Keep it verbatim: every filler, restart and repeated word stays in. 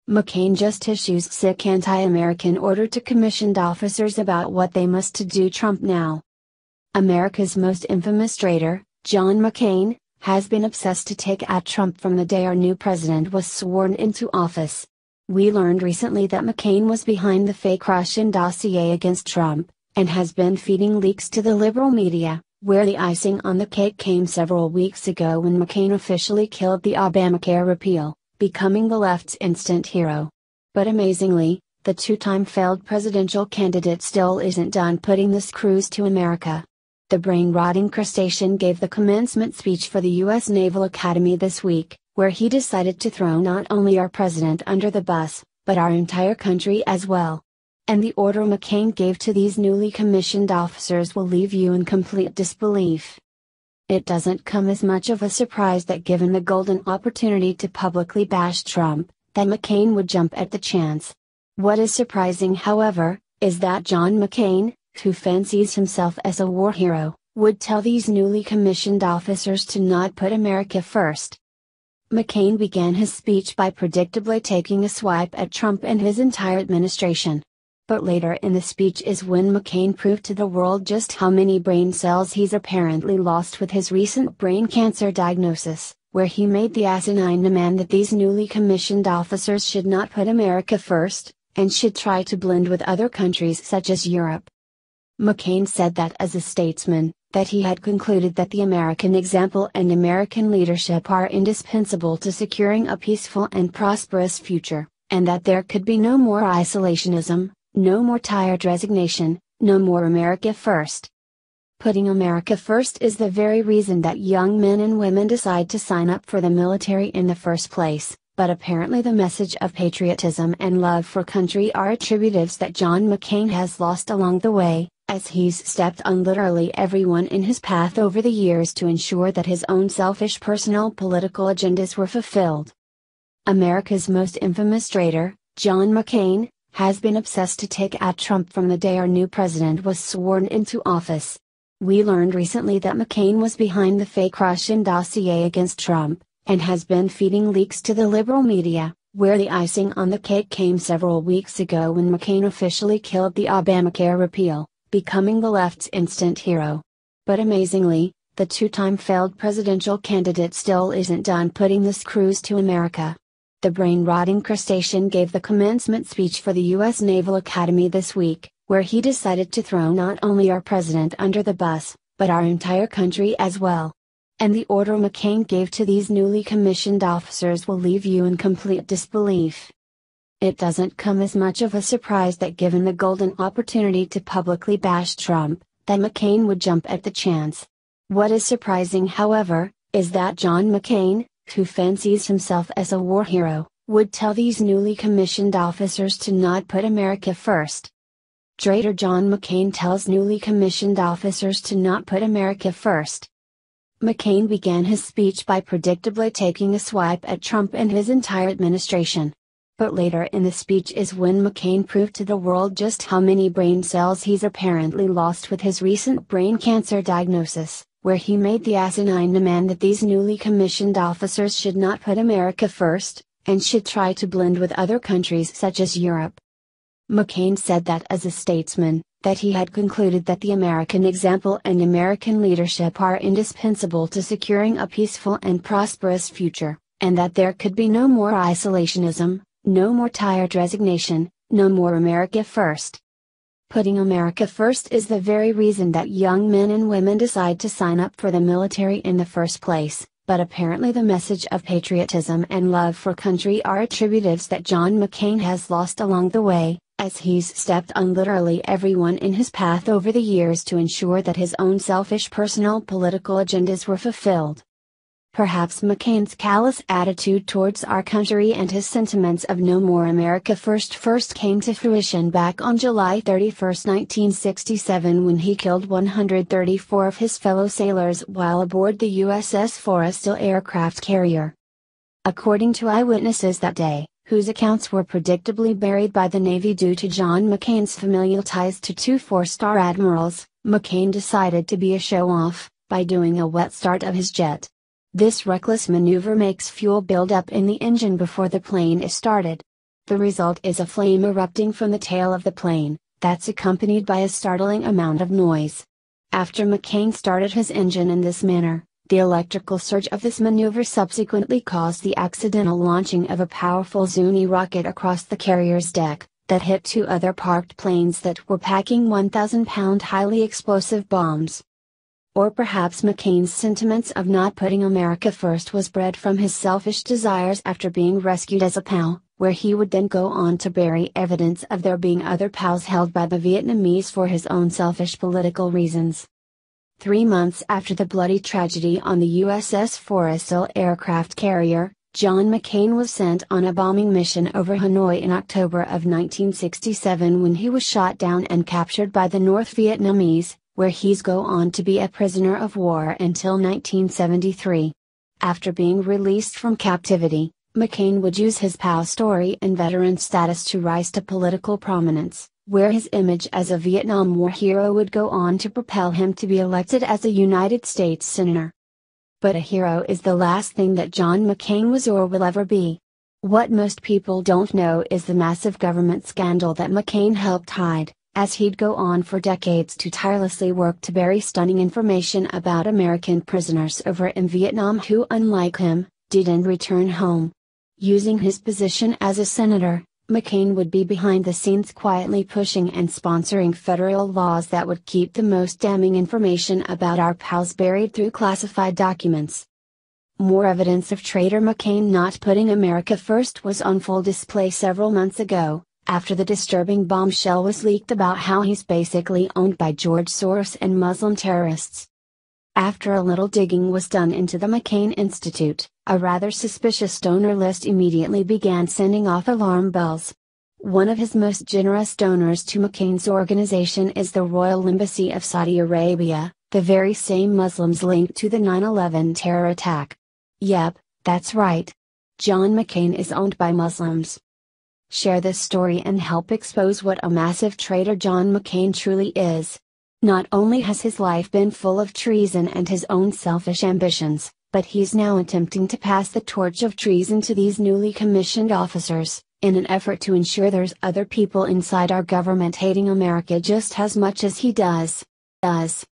McCain just issues sick anti-American order to commissioned officers about what they must to do Trump now. America's most infamous traitor, John McCain, has been obsessed to take out Trump from the day our new president was sworn into office. We learned recently that McCain was behind the fake Russian dossier against Trump, and has been feeding leaks to the liberal media, where the icing on the cake came several weeks ago when McCain officially killed the Obamacare repeal, becoming the left's instant hero. But amazingly, the two-time failed presidential candidate still isn't done putting the screws to America. The brain-rotting crustacean gave the commencement speech for the U S Naval Academy this week, where he decided to throw not only our president under the bus, but our entire country as well. And the order McCain gave to these newly commissioned officers will leave you in complete disbelief. It doesn't come as much of a surprise that given the golden opportunity to publicly bash Trump, that McCain would jump at the chance. What is surprising, however, is that John McCain, who fancies himself as a war hero, would tell these newly commissioned officers to not put America first. McCain began his speech by predictably taking a swipe at Trump and his entire administration. But later in the speech is when McCain proved to the world just how many brain cells he's apparently lost with his recent brain cancer diagnosis, where he made the asinine demand that these newly commissioned officers should not put America first, and should try to blend with other countries such as Europe. McCain said that as a statesman, that he had concluded that the American example and American leadership are indispensable to securing a peaceful and prosperous future, and that there could be no more isolationism, no more tired resignation, no more America first. Putting America first is the very reason that young men and women decide to sign up for the military in the first place, but apparently the message of patriotism and love for country are attributives that John McCain has lost along the way, as he's stepped on literally everyone in his path over the years to ensure that his own selfish personal political agendas were fulfilled. America's most infamous traitor, John McCain, has been obsessed to take out Trump from the day our new president was sworn into office. We learned recently that McCain was behind the fake Russian dossier against Trump, and has been feeding leaks to the liberal media, where the icing on the cake came several weeks ago when McCain officially killed the Obamacare repeal, becoming the left's instant hero. But amazingly, the two-time failed presidential candidate still isn't done putting the screws to America. The brain-rotting crustacean gave the commencement speech for the U S Naval Academy this week, where he decided to throw not only our president under the bus, but our entire country as well. And the order McCain gave to these newly commissioned officers will leave you in complete disbelief. It doesn't come as much of a surprise that given the golden opportunity to publicly bash Trump, that McCain would jump at the chance. What is surprising, however, is that John McCain, who fancies himself as a war hero, would tell these newly commissioned officers to not put America first. Traitor John McCain tells newly commissioned officers to not put America first. McCain began his speech by predictably taking a swipe at Trump and his entire administration. But later in the speech is when McCain proved to the world just how many brain cells he's apparently lost with his recent brain cancer diagnosis, where he made the asinine demand that these newly commissioned officers should not put America first, and should try to blend with other countries such as Europe. McCain said that as a statesman, that he had concluded that the American example and American leadership are indispensable to securing a peaceful and prosperous future, and that there could be no more isolationism, no more tired resignation, no more America first. Putting America first is the very reason that young men and women decide to sign up for the military in the first place, but apparently the message of patriotism and love for country are attributives that John McCain has lost along the way, as he's stepped on literally everyone in his path over the years to ensure that his own selfish personal political agendas were fulfilled. Perhaps McCain's callous attitude towards our country and his sentiments of no more America first first came to fruition back on July thirty-first, nineteen sixty-seven, when he killed one hundred thirty-four of his fellow sailors while aboard the U S S Forrestal aircraft carrier. According to eyewitnesses that day, whose accounts were predictably buried by the Navy due to John McCain's familial ties to two four-star admirals, McCain decided to be a show-off, by doing a wet start of his jet. This reckless maneuver makes fuel build up in the engine before the plane is started. The result is a flame erupting from the tail of the plane, that's accompanied by a startling amount of noise. After McCain started his engine in this manner, the electrical surge of this maneuver subsequently caused the accidental launching of a powerful Zuni rocket across the carrier's deck, that hit two other parked planes that were packing one thousand pound highly explosive bombs. Or perhaps McCain's sentiments of not putting America first was bred from his selfish desires after being rescued as a P O W, where he would then go on to bury evidence of there being other P O Ws held by the Vietnamese for his own selfish political reasons. Three months after the bloody tragedy on the U S S Forrestal aircraft carrier, John McCain was sent on a bombing mission over Hanoi in October of nineteen sixty-seven when he was shot down and captured by the North Vietnamese, where he's go on to be a prisoner of war until nineteen seventy-three. After being released from captivity, McCain would use his P O W story and veteran status to rise to political prominence, where his image as a Vietnam War hero would go on to propel him to be elected as a United States Senator. But a hero is the last thing that John McCain was or will ever be. What most people don't know is the massive government scandal that McCain helped hide, as he'd go on for decades to tirelessly work to bury stunning information about American prisoners over in Vietnam who, unlike him, didn't return home. Using his position as a senator, McCain would be behind the scenes quietly pushing and sponsoring federal laws that would keep the most damning information about our P O Ws buried through classified documents. More evidence of traitor McCain not putting America first was on full display several months ago, after the disturbing bombshell was leaked about how he's basically owned by George Soros and Muslim terrorists. After a little digging was done into the McCain Institute, a rather suspicious donor list immediately began sending off alarm bells. One of his most generous donors to McCain's organization is the Royal Embassy of Saudi Arabia, the very same Muslims linked to the nine eleven terror attack. Yep, that's right. John McCain is owned by Muslims. Share this story and help expose what a massive traitor John McCain truly is. Not only has his life been full of treason and his own selfish ambitions, but he's now attempting to pass the torch of treason to these newly commissioned officers, in an effort to ensure there's other people inside our government hating America just as much as he does. does.